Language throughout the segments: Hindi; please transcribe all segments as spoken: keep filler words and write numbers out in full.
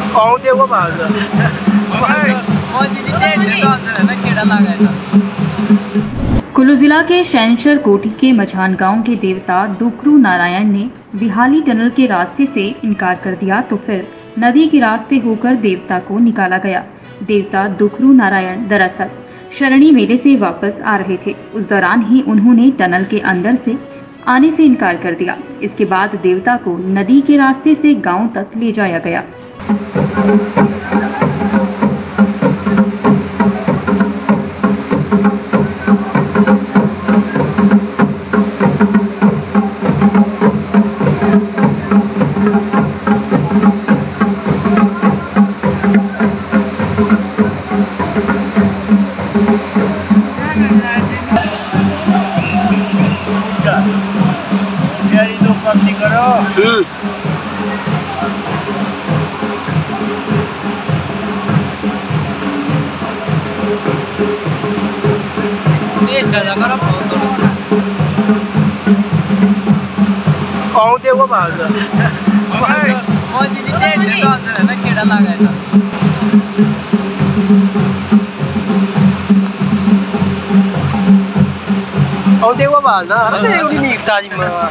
आउंदे वो बाज कुल्लू जिला के शैनशर कोठी के मझान गांव के देवता दुकरू नारायण ने बिहाली टनल के रास्ते से इनकार कर दिया तो फिर नदी के रास्ते होकर देवता को निकाला गया। देवता दुकरू नारायण दरअसल शरणी मेले से वापस आ रहे थे। उस दौरान ही उन्होंने टनल के अंदर से आने से इनकार कर दिया। इसके बाद देवता को नदी के रास्ते से गांव तक ले जाया गया। यारी तो कम नहीं करो। आउंदे वो बाज आउंदे वो बाज ना अरे उड़ी नहीं ताजी मां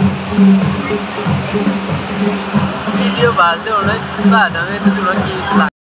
वीडियो बाल दे होना बाद में तो थोड़ा की चला